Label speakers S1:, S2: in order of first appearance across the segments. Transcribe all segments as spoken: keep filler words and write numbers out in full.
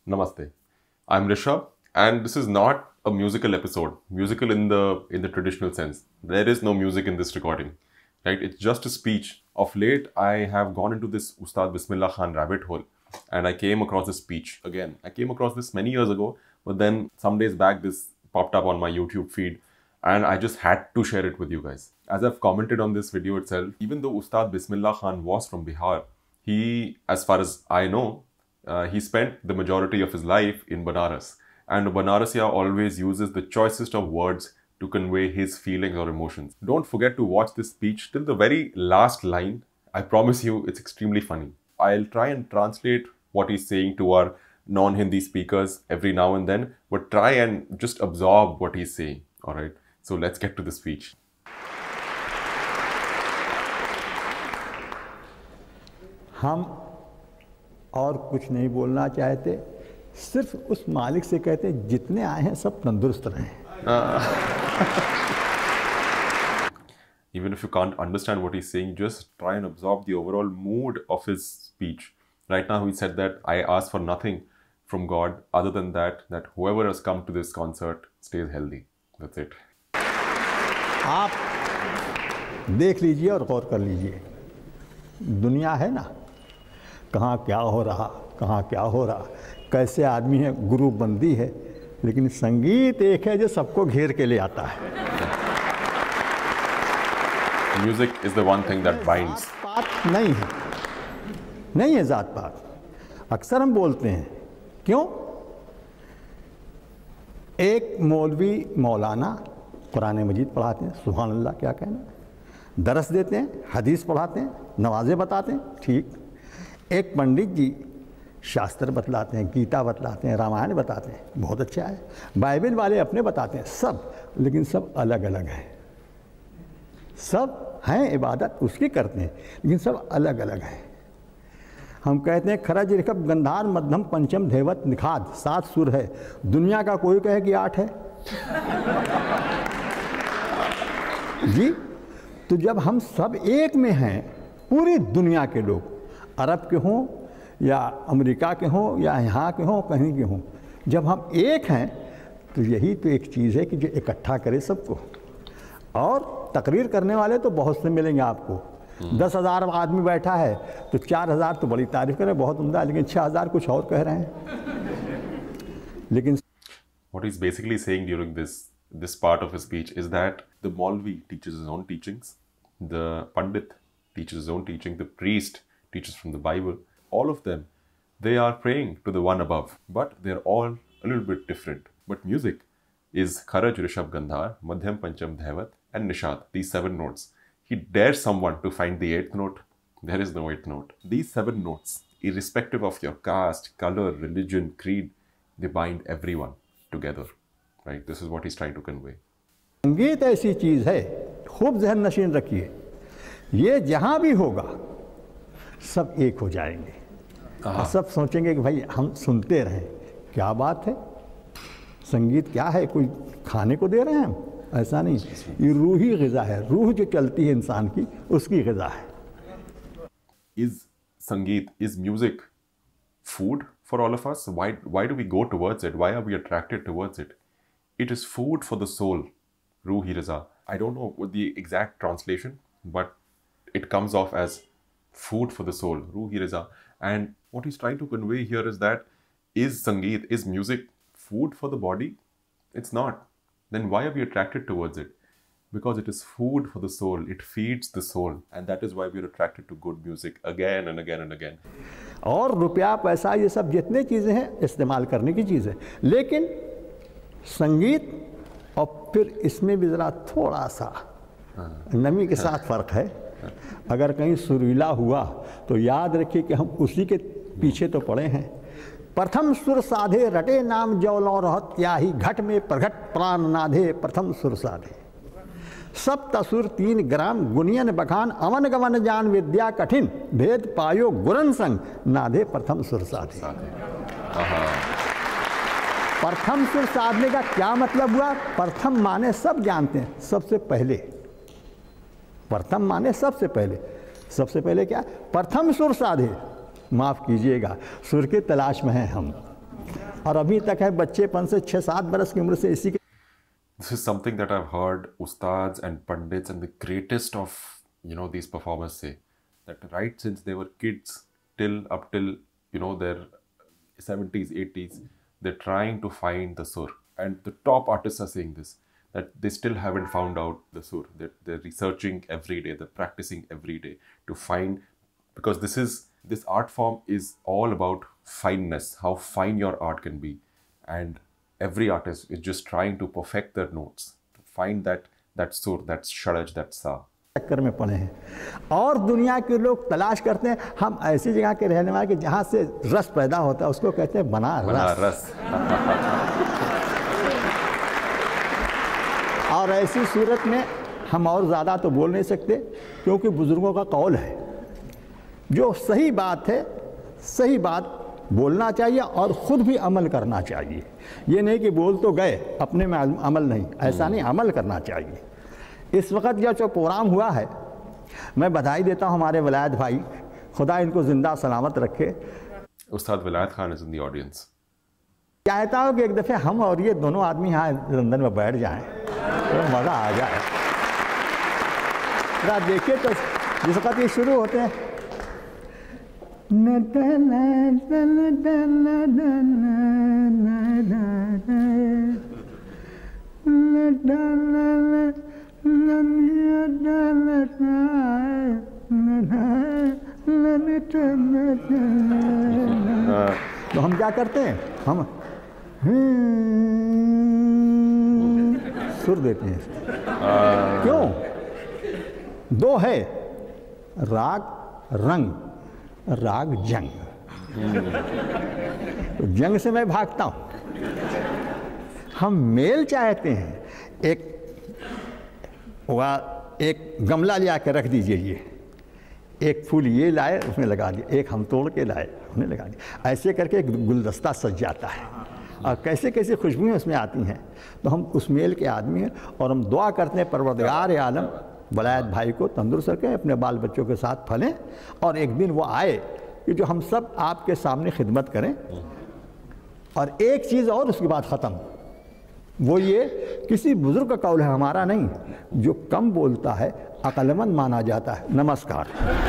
S1: Namaste. I'm Rishabh, and this is not a musical episode. Musical in the in the traditional sense. There is no music in this recording, right? It's just a speech. Of late, I have gone into this Ustad Bismillah Khan rabbit hole, and I came across this speech again. I came across this many years ago, but then some days back, this popped up on my YouTube feed, and I just had to share it with you guys. As I've commented on this video itself, even though Ustad Bismillah Khan was from Bihar, he, as far as I know, uh, he spent the majority of his life in Banaras. And Banarasiya always uses the choicest of words to convey his feelings or emotions. Don't forget to watch this speech till the very last line. I promise you, it's extremely funny. I'll try and translate what he's saying to our non-Hindi speakers every now and then, but try and just absorb what he's saying, all right? So let's get to the speech.
S2: हम और कुछ नहीं बोलना चाहते, सिर्फ उस मालिक से कहते हैं जितने आए हैं सब तंदुरुस्त रहें।
S1: Even if you can't understand what he's saying, just try and absorb the overall mood of his speech. Right now, he said that I ask for nothing from God other than that, that whoever has come to this concert stays healthy. That's it.
S2: आप देख लीजिए और गौर कर लीजिए, दुनिया है ना, कहाँ क्या हो रहा, कहाँ क्या हो रहा, कैसे आदमी है, गुरु बंदी है, लेकिन संगीत एक है जो सबको घेर के ले आता है।
S1: Music is the one thing that binds.
S2: बात नहीं है, नहीं है जात पात। अक्सर हम बोलते हैं, क्यों? एक मौलवी मौलाना कुरान मजीद पढ़ाते हैं, सुभान अल्लाह क्या कहना, दरस देते हैं, हदीस पढ़ाते हैं, नमाज़ें बताते हैं, ठीक। एक पंडित जी शास्त्र बतलाते हैं, गीता बतलाते हैं, रामायण बताते हैं, बहुत अच्छा है। बाइबल वाले अपने बताते हैं, सब, लेकिन सब अलग अलग हैं। सब हैं, इबादत उसकी करते हैं, लेकिन सब अलग अलग हैं। हम कहते हैं खरज ऋषभ गंधार मध्यम पंचम धैवत निखाद, सात सुर है। दुनिया का कोई कहे कि आठ है जी। तो जब हम सब एक में हैं, पूरी दुनिया के लोग, अरब के हों या अमेरिका के हों या यहाँ के हों, कहीं के हों, जब हम एक हैं तो यही तो एक चीज़ है कि जो इकट्ठा करे सबको। और तकरीर करने वाले तो बहुत से मिलेंगे आपको। दस हज़ार आदमी बैठा है तो चार हज़ार तो बड़ी तारीफ करें, बहुत उम्दा, लेकिन छः हज़ार कुछ और कह रहे हैं। लेकिन
S1: What he's basically saying during this this part of his speech is that the Maulvi teaches his own teachings, the Pandit teaches his own teaching, the priest teaches from the Bible. All of them, they are praying to the one above, but they're all a little bit different. But music is Kharaj, Rishabh, Gandhar, Madhyam, Pancham, Dhaivat, and Nishad, these seven notes. He dares someone to find the eighth note. There is no eighth note. These seven notes, irrespective of your caste, color, religion, creed, they bind everyone together. Right? This is what he's trying to convey.
S2: संगीत ऐसी चीज़ है, खूब ज़हन नशीन रखिए, ये जहाँ भी होगा सब एक हो जाएंगे और सब सोचेंगे कि भाई हम सुनते रहें। क्या बात है, संगीत क्या है, कोई खाने को दे रहे हैं हम? ऐसा नहीं, ये रूही ग़िज़ा है, रूह जो चलती है इंसान की, उसकी ग़िज़ा है।
S1: Is Sangeet, is music food for all of us? Why, why do we go towards it? Why are we attracted towards it? It is food for the soul, Ruhi Raza. I don't know what the exact translation, but it comes off as food for the soul, Ruhi Raza. And what he's trying to convey here is that, is Sangeet, is music food for the body? It's not. Then why are we attracted towards it? Because it is food for the soul. It feeds the soul. And that is why we are attracted to good music again and again and again.
S2: और रुपया पैसा ये सब जितने चीज़ें हैं इस्तेमाल करने की चीज़ है, लेकिन संगीत और फिर इसमें भी ज़रा थोड़ा सा नमी के साथ फ़र्क है। अगर कहीं सुरीला हुआ तो याद रखिए कि हम उसी के पीछे तो पड़े हैं। प्रथम सुर साधे रटे नाम जौलौ रहत त्याही, घट में प्रघट प्राण नाधे प्रथम सुर साधे। सप्त असुर तीन ग्राम गुनियन बखान, अवन गवन जान विद्या कठिन, भेद पायो गुरन संग नाधे प्रथम सुर साधे। प्रथम सुर साधने का क्या मतलब हुआ? प्रथम माने सब जानते हैं, सबसे पहले। प्रथम माने सबसे पहले। सबसे पहले क्या? प्रथम सुर साधे। माफ़ कीजिएगा, सुर की तलाश में हैं हम। और अभी तक है बच्चेपन से छः सात बरस की उम्र से इसी के.
S1: This is something that I've heard ustads and pandits and the greatest of, you know, these performers say, that right since they were kids till up till, you know, their seventies, eighties, they're trying to find the sur. And the top artists are saying this, that they still haven't found out the sur. They're, they're researching every day, they're practicing every day to find, because this is, this art form is all about fineness, how fine your art can be. And every artist is just trying to perfect their notes, to find that that sur, that sharaj, that sa.
S2: चक्कर में पड़े हैं और दुनिया के लोग तलाश करते हैं. हम ऐसी जगह के रहने वाले कि जहाँ से रस पैदा होता है उसको कहते हैं बना रस,
S1: रस.
S2: और ऐसी सूरत में हम और ज़्यादा तो बोल नहीं सकते, क्योंकि बुज़ुर्गों का कौल है जो सही बात है, सही बात बोलना चाहिए और ख़ुद भी अमल करना चाहिए. ये नहीं कि बोल तो गए अपने में अमल नहीं, ऐसा नहीं, अमल करना चाहिए. इस वक्त जो जो प्रोग्राम हुआ है, मैं बधाई देता हूँ हमारे विलायत भाई, खुदा इनको ज़िंदा सलामत रखे.
S1: उस्ताद Vilayat Khan is in the audience.
S2: चाहता हूँ कि एक दफ़े हम और ये दोनों आदमी यहाँ लंदन में बैठ जाएं तो मज़ा आ जाए. जरा देखिए तो जिस वक्त ये शुरू होते हैं, तो हम क्या करते हैं, हम सुर देते हैं. क्यों? दो है, राग रंग, राग जंग. तो जंग से मैं भागता हूँ. हम मेल चाहते हैं. एक वह एक गमला ले आकर रख दीजिए, ये एक फूल ये लाए उसमें लगा दिया, एक हम तोड़ के लाए उसमें लगा दिया. ऐसे करके एक गुलदस्ता सज जाता है और कैसे कैसे खुशबुएं उसमें आती हैं. तो हम उस मेल के आदमी हैं और हम दुआ करते हैं परवरदिगार आलम वलायत भाई को तंदुरुस्त रखें, अपने बाल बच्चों के साथ फलें और एक दिन वो आए कि जो हम सब आपके सामने खिदमत करें. और एक चीज़ और उसके बाद ख़त्म, वो ये किसी बुजुर्ग का कौल है, हमारा नहीं. जो कम बोलता है अक्लमंद माना जाता है. नमस्कार.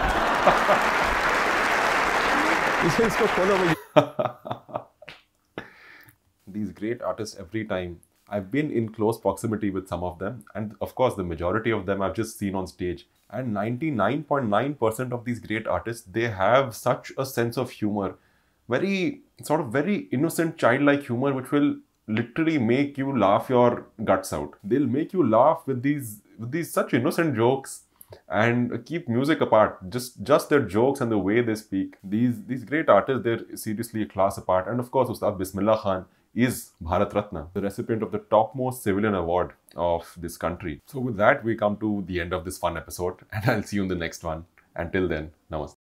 S2: इसे इसको खोलो भैया.
S1: These great artists, every time I've been in close proximity with some of them, and of course the majority of them I've just seen on stage, and ninety-nine point nine percent of these great artists, they have such a sense of humor, very sort of very innocent childlike humor, which will literally make you laugh your guts out. They'll make you laugh with these with these such innocent jokes and keep music apart. Just just their jokes and the way they speak. These these great artists, they're seriously a class apart. And of course, Ustad Bismillah Khan is Bharat Ratna, the recipient of the topmost civilian award of this country. So with that, we come to the end of this fun episode, and I'll see you in the next one. Until then, namaste.